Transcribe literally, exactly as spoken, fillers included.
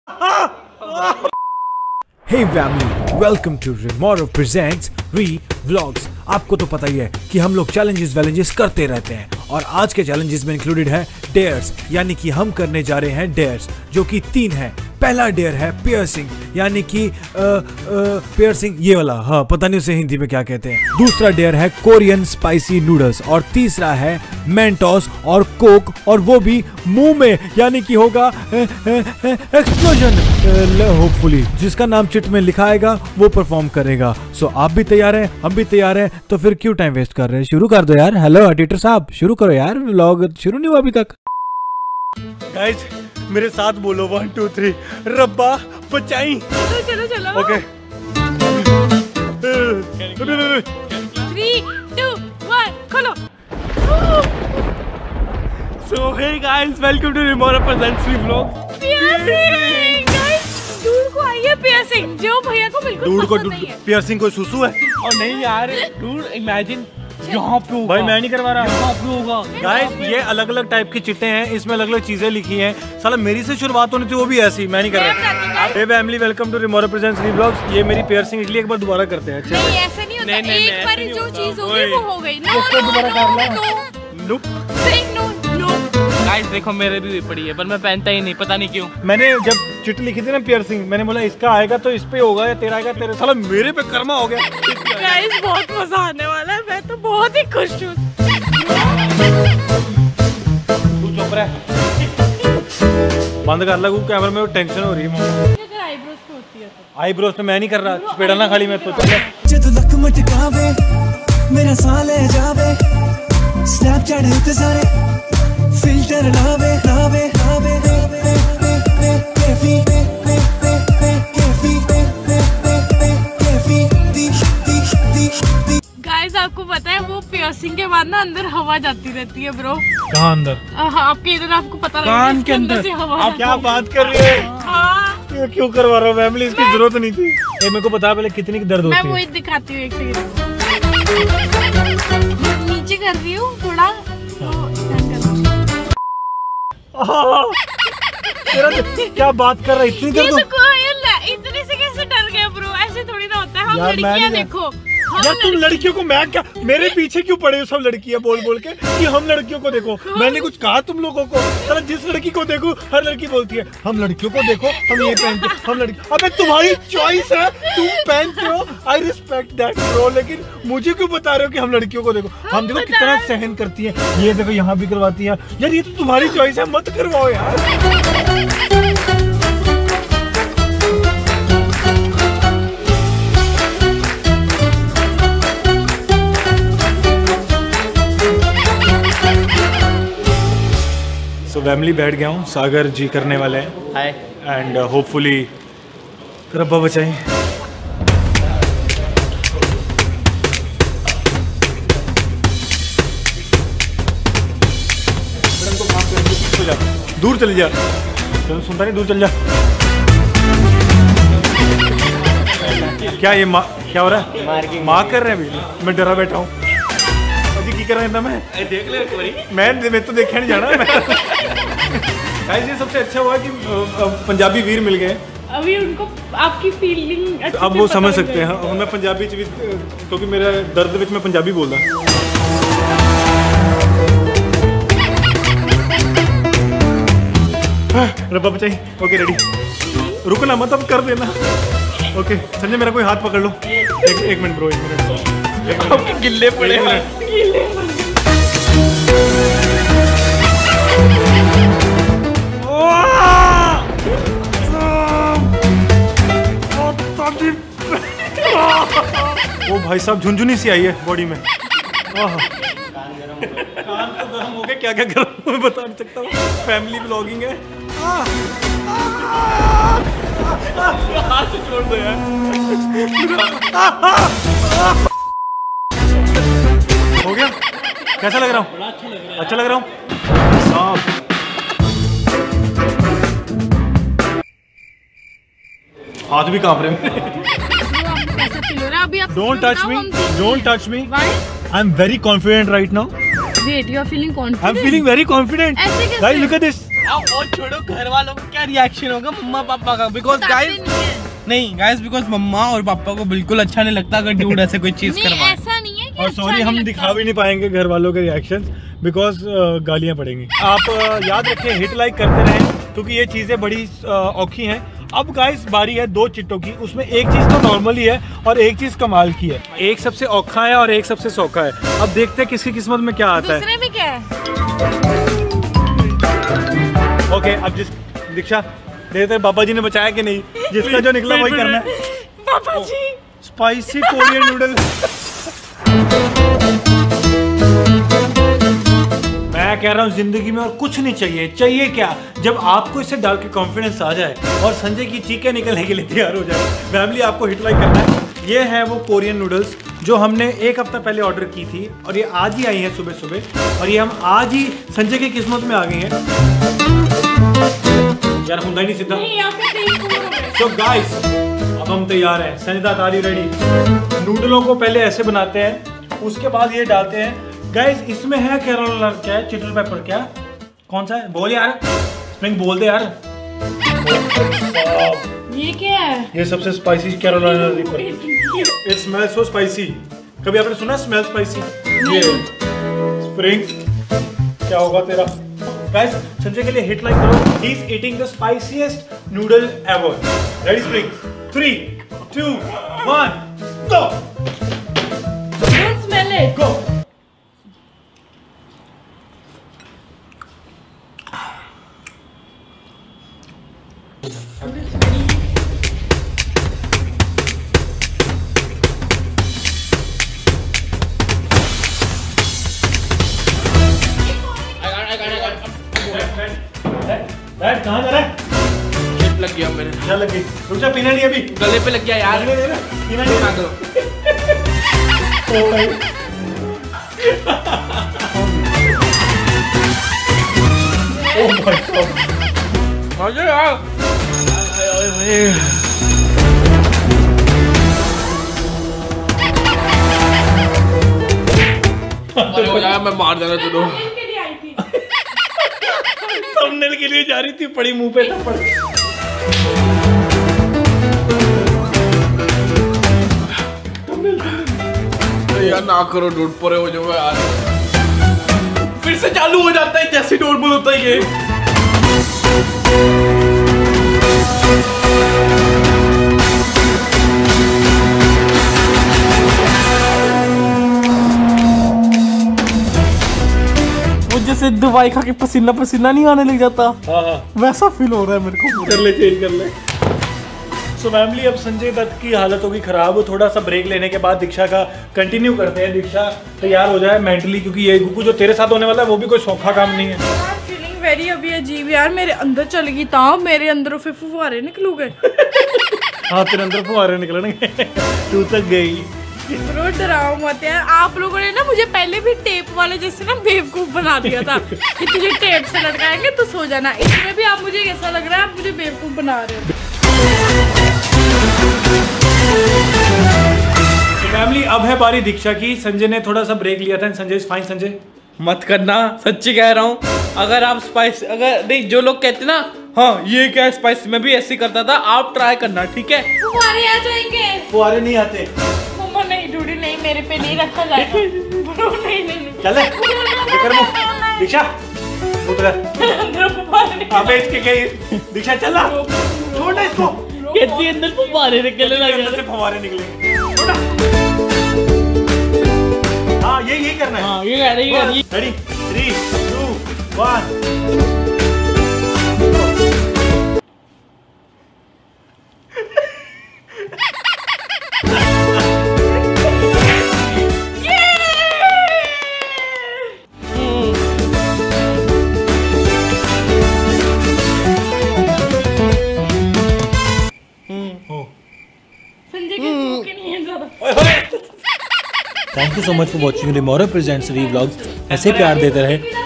Hey family, welcome to Remorov Presents Re-Vlogs। आपको तो पता ही है कि हम लोग चैलेंजेस वैलेंजेस करते रहते हैं और आज के चैलेंजेस में इंक्लूडेड है डेयर्स, यानी कि हम करने जा रहे हैं डेयर्स जो कि तीन है। पहला डेयर है पियर्सिंग, यानी कि पियर्सिंग ये वाला, हाँ पता नहीं उसे हिंदी में क्या कहते हैं। दूसरा डेयर है कोरियन स्पाइसी नूडल्स और तीसरा है मेंटोस और कोक, और वो भी मुंह में, यानी कि होगा एक्सप्लोजन होपफुली। जिसका नाम चिट में लिखा आएगा वो परफॉर्म करेगा। सो आप भी तैयार हैं, हम भी तैयार हैं, तो फिर क्यों टाइम वेस्ट कर रहे हैं, शुरू कर दो यार। हेलो एडिटर साहब, शुरू करो यार, व्लॉग शुरू नहीं हुआ अभी तक। गाइस मेरे साथ बोलो, वन टू थ्री, रब्बा बचाई। चलो चलो चलो। ओके थ्री टू वन, खोलो। So hey guys, welcome to Rimora presents vlog. Piercing guys, दूर को आई है पियर्सिंग, जो भैया को बिल्कुल दूर को पसंद नहीं है। पियर्सिंग कोई सुसु है? और नहीं यार, दूर इमेजिन यहाँ पे होगा। भाई मैं नहीं करवा रहा, यहाँ पे होगा। गाइस ये अलग अलग टाइप की चिट्टे हैं, इसमें अलग अलग चीजें लिखी हैं। साला मेरी से शुरुआत होनी थी, वो भी ऐसी, मैं नहीं कर रहा। Hey family, welcome to Rimora presents vlogs. ये मेरी पियर्सिंग इसलिए एक बार दोबारा करते हैं। अच्छा नहीं ऐसे नहीं होता, नहीं, नहीं, एक बार नहीं जो होता। चीज होगी वो हो गई। नो उसको दोबारा कर लो। No look, no no. Guys देखो मेरे भी पड़ी है, पर मैं पहनता ही नहीं, पता नहीं क्यों। मैंने जब चिट लिखी थी ना पियर्सिंग, मैंने बोला इसका आएगा तो इस पे होगा या तेरा आएगा तेरे। साला मेरे पे कर्मा हो गया। गाइस बहुत मजा आने वाला है, मैं तो बहुत ही खुश हूँ। तू चुप रह, बंद कर लगू कैमरा में, टेंशन हो रही है। अगर आईब्रोज पे होती है तो आईब्रोज पे मैं नहीं कर रहा, चपेड़ा ना खाली मैं तो। जद लक मटकावे मेरा साह ले जावे, स्नैपचैट उते सारे फिल्टर लावे लावे लावे कैफी कैफी कैफी दी दी दी दी। गाइस आपको पता है वो पियर्सिंग के बाद ना अंदर हवा जाती रहती है ब्रो। कहाँ अंदर? हाँ, आपके इधर आपको पता लगेगा, कान इसके के अंदर से हवा आप क्या बात कर रहे हैं? हाँ ये क्यों करवा रहा हूँ फैमिली, इसकी जरूरत नहीं थी। ये मेरे को बता पहले कितनी की दर्द मैं होती वही है। दिखाती हूँ, एक सेकंड नीचे कर रही हूँ थोड़ा तो तेरा क्या बात कर रहा है, इतनी ये दर्द तो हो- कोई इतने से कैसे डर गए ब्रो, ऐसे थोड़ी ना होता है। हम यार, मैं लड़कियां नहीं- देखो, हम यार तुम लड़की- लड़कियों को, मैं क्या, मेरे पीछे क्यों पड़े हो सब लड़कियां बोल बोल के कि हम लड़कियों को देखो। मैंने कुछ कहा तुम लोगों को? साला जिस लड़की को देखो हर लड़की बोलती है हम लड़कियों को देखो, हम ये पहनते, हम लड़की। अबे तुम्हारी चॉइस है, तुम पहनते हो, आई रिस्पेक्ट दैट ब्रो, लेकिन मुझे क्यों बता रहे हो कि हम लड़कियों को देखो? हम देखो कितना सहन करती है, ये देखो यहाँ भी करवाती है। यार ये तो तुम्हारी चॉइस है, मत करवाओ यार। तो फैमिली बैठ गया हूँ, सागर जी करने वाले हैं। हाय। एंड होपफुली रब्बा बचाई। दूर चली जा, चल सुनता नहीं, दूर चल जा। क्या ये माँ क्या हो रहा है? माँ कर रहे हैं अभी, मैं डरा बैठा हूँ। की कर रहा था मैं, देख ले एक बारी। मैं मैं तो देखा नहीं जाना। गाइस ये सबसे अच्छा हुआ कि पंजाबी वीर मिल गए। अभी उनको आपकी फीलिंग अच्छे अब से वो पता समझ लग सकते हैं। हाँ, मैं पंजाबी च भी, क्योंकि मेरा दर्द विच मैं पंजाबी बोलदा। रब्बा बचाई। ओके रेडी, रुकना मत, अब कर देना। ओके संजय मेरा कोई हाथ पकड़ लो। एक एक मिनट ब्रो, एक मिनट, एक गिल्ले पड़े हैं। वो भाई साहब झुनझुनी सी आई है बॉडी में। कान तो गर्म हो गए, क्या क्या गर्म मैं बता नहीं सकता हूँ। फैमिली ब्लॉगिंग है। हाथ से छोड़ दो यार। हो गया? कैसा लग रहा हूँ? अच्छा लग रहा है। अच्छा लग रहा हूँ। हाथ भी कांप रहे हैं। Don't touch me. Don't touch me. Why? I'm very confident right now. Wait, you are feeling confident? I'm feeling very confident. ऐसे कैसे? Guys, look at this. अब वो छोड़ो, घर वालों का क्या रिएक्शन होगा मम्मा पापा का? बिकॉज गाइस नहीं गाइस बिकॉज मम्मा और पापा को बिल्कुल अच्छा नहीं लगता अगर ड्यूड ऐसे कोई चीज करवाए। ऐसा नहीं है कि और अच्छा सॉरी हम नहीं दिखा लगता। भी नहीं पाएंगे घर वालों के रिएक्शन बिकॉज गालियां पड़ेंगी। आप uh, याद रखें हिट लाइक करते रहें क्योंकि ये चीजें बड़ी uh, औखी हैं। अब गाइस बारी है दो चिट्टों की, उसमें एक चीज तो नॉर्मली है और एक चीज कमाल की है। एक सबसे औखा है और एक सबसे सौखा है। अब देखते हैं किसकी किस्मत में क्या आता है। दूसरे में क्या है? ओके अब जिस दीक्षा देखते हैं बाबा जी ने बचाया कि नहीं, जिसका जो निकला वही करना है। पापा जी स्पाइसी कोरियन नूडल। मैं कह रहा हूँ जिंदगी में और कुछ नहीं चाहिए। चाहिए क्या? जब आपको इसे डाल के कॉन्फिडेंस आ जाए और संजय की चीखें निकलने के लिए तैयार हो जाए। फैमिली आपको हिट लाइक करना है। ये है वो कोरियन नूडल्स जो हमने एक हफ्ता पहले ऑर्डर की थी और ये आज ही आई है सुबह सुबह, और ये हम आज ही संजय की किस्मत में आ गई हैं। यार होता ही नहीं सीधा। So guys, अब हम तैयार हैं। संजय तारी रेडी। नूडलों को पहले ऐसे बनाते हैं, उसके बाद ये डालते हैं। गाइस इसमें है कैरोला, क्या है? Chilli pepper. क्या कौन सा है? बोल यार, स्प्रिंग बोल दे यार। ये क्या है? ये सबसे spicy Carolina Reaper. It smells so spicy. कभी आपने सुना स्मेल स्पाइसी? ये स्प्रिंग क्या होगा तेरा? गाइस संजय के लिए हिट लाइक करो। He is eating the spiciest noodle ever. Ready spring? Three two one go. Don't smell it. Go. बैठ, कहाँ जा रहा है? चिट लग गया मेरे, क्या लगी? रुक जा, पीना नहीं अभी। गले पे लग गया यार। पीना नहीं, पीना नहीं। खा दो। ओ भाई। ओ भाई साहब। मजे यार। अरे हो जाएगा, मैं मार देना तुझे। थंबनेल के लिए जा रही थी, पड़ी मुंह पे थप्पड़। यार ना करो, डोट परे हो जाओ यार। फिर से चालू हो जाता है जैसे नॉर्मल होता है ये। जैसे दवाई खा के पसीना पसीना नहीं आने लग जाता, हाँ हाँ वैसा फील हो रहा है मेरे को। कर ले, चेंज कर ले। सो फैमिली अब संजय दत्त की हालत होगी खराब। थोड़ा सा ब्रेक लेने के बाद दीक्षा का कंटिन्यू करते हैं। दीक्षा तैयार हो जाए मेंटली, क्योंकि ये गुकू जो तेरे साथ होने वाला है वो भी कोई सौखा काम नहीं है। फीलिंग वेरी अभी अजीब यार। मेरे अंदर चल गई ताव, मेरे अंदरों फिर फुहारे निकलूगे। हाँ तेरे अंदर फुहारे निकलेंगे। तू तक गई। ब्रो डराओ मत यार। आप लोगों ने ना मुझे पहले भी टेप वाले जैसे ना बेवकूफ बना दिया था कि तुझे टेप से लटकाएंगे तो सो जाना। इसमें भी आप मुझे ऐसा लग रहा है आप मुझे बेवकूफ बना रहे हो। तो फैमिली अब है बारी दीक्षा की। संजय ने थोड़ा सा ब्रेक लिया था। Sanjay is fine. संजय मत करना, सच्ची कह रहा हूँ। अगर आप स्पाइस अगर नहीं, जो लोग कहते ना हाँ ये क्या स्पाइस, मैं भी ऐसे करता था। आप ट्राई करना, ठीक है? फुहारे आ जाएंगे। फुहारे नहीं आते। मम्मा नहीं ढूंढी, नहीं मेरे पे नहीं रखा जाएगा। ब्रो नहीं नहीं नहीं। चले दीक्षा उतर। अंदर फुहारे निकल- अबे इसके गई दीक्षा, चला छोड़ इसको। कहती अंदर फुहारे निकलने लग अंदर से फुहारे निकलेंगे। हाँ ये यही करना है। हाँ ये कह रही है। Ready three two one. Sanjay के भूखे नहीं है ज्यादा। Thank you so much for watching Rimora presents re vlogs. ऐसे प्यार देते रहे।